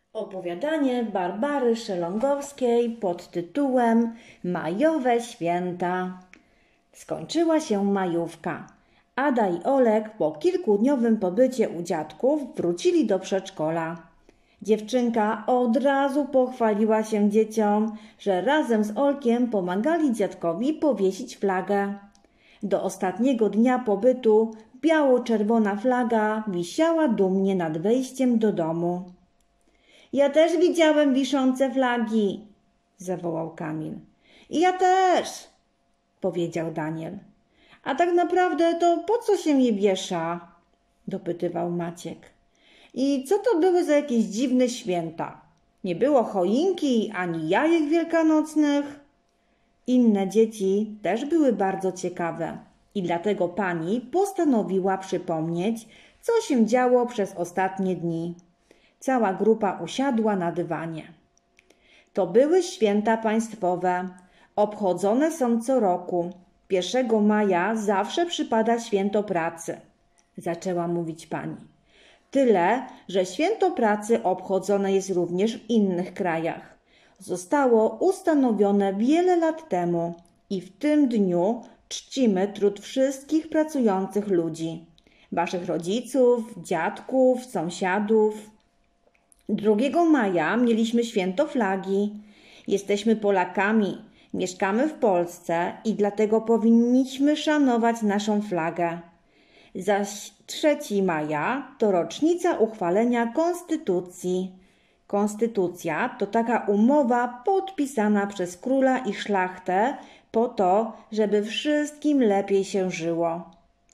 Opowiadanie Barbary Szelongowskiej pod tytułem Majowe święta. Skończyła się majówka. Ada i Olek po kilkudniowym pobycie u dziadków wrócili do przedszkola. Dziewczynka od razu pochwaliła się dzieciom, że razem z Olkiem pomagali dziadkowi powiesić flagę. Do ostatniego dnia pobytu biało-czerwona flaga wisiała dumnie nad wejściem do domu. Ja też widziałem wiszące flagi, zawołał Kamil. I ja też, powiedział Daniel. A tak naprawdę to po co się je wiesza? Dopytywał Maciek. I co to były za jakieś dziwne święta? Nie było choinki ani jajek wielkanocnych? Inne dzieci też były bardzo ciekawe i dlatego pani postanowiła przypomnieć, co się działo przez ostatnie dni. Cała grupa usiadła na dywanie. To były święta państwowe. Obchodzone są co roku. 1 maja zawsze przypada święto pracy, zaczęła mówić pani. Tyle, że święto pracy obchodzone jest również w innych krajach. Zostało ustanowione wiele lat temu i w tym dniu czcimy trud wszystkich pracujących ludzi. Waszych rodziców, dziadków, sąsiadów. 2 maja mieliśmy święto flagi. Jesteśmy Polakami, mieszkamy w Polsce i dlatego powinniśmy szanować naszą flagę. Zaś 3 maja to rocznica uchwalenia Konstytucji. Konstytucja to taka umowa podpisana przez króla i szlachtę po to, żeby wszystkim lepiej się żyło.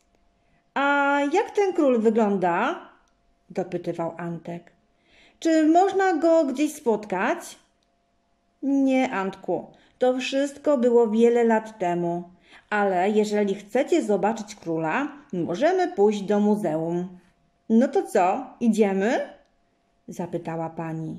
A jak ten król wygląda? Dopytywał Antek. Czy można go gdzieś spotkać? Nie, Antku, to wszystko było wiele lat temu, ale jeżeli chcecie zobaczyć króla, możemy pójść do muzeum. No to co, idziemy? Zapytała pani.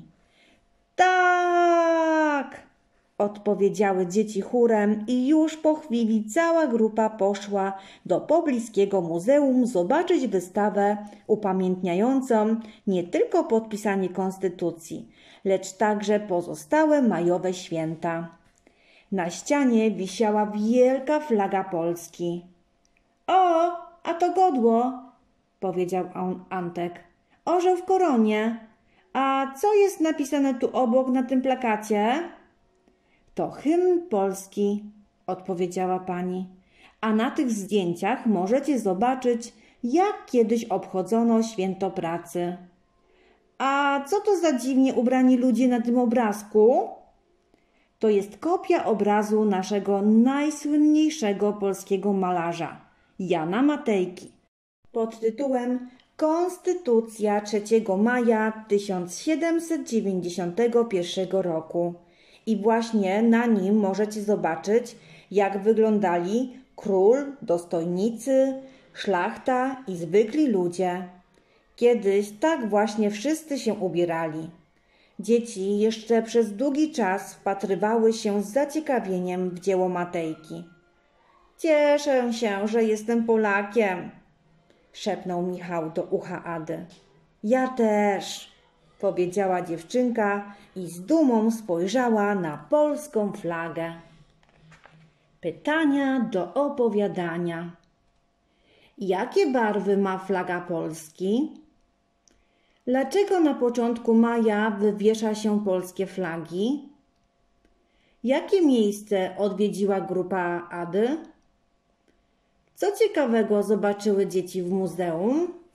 Tak! Odpowiedziały dzieci chórem i już po chwili cała grupa poszła do pobliskiego muzeum zobaczyć wystawę upamiętniającą nie tylko podpisanie konstytucji, lecz także pozostałe majowe święta. Na ścianie wisiała wielka flaga Polski. O, a to godło, powiedział Antek. Orzeł w koronie. A co jest napisane tu obok na tym plakacie? To hymn Polski, odpowiedziała pani. A na tych zdjęciach możecie zobaczyć, jak kiedyś obchodzono święto pracy. A co to za dziwnie ubrani ludzie na tym obrazku? To jest kopia obrazu naszego najsłynniejszego polskiego malarza, Jana Matejki, pod tytułem Konstytucja 3 maja 1791 roku. I właśnie na nim możecie zobaczyć, jak wyglądali król, dostojnicy, szlachta i zwykli ludzie. Kiedyś tak właśnie wszyscy się ubierali. Dzieci jeszcze przez długi czas wpatrywały się z zaciekawieniem w dzieło Matejki. Cieszę się, że jestem Polakiem, szepnął Michał do ucha Ady. Ja też, powiedziała dziewczynka i z dumą spojrzała na polską flagę. Pytania do opowiadania. Jakie barwy ma flaga Polski? Dlaczego na początku maja wywiesza się polskie flagi? Jakie miejsce odwiedziła grupa Ady? Co ciekawego zobaczyły dzieci w muzeum?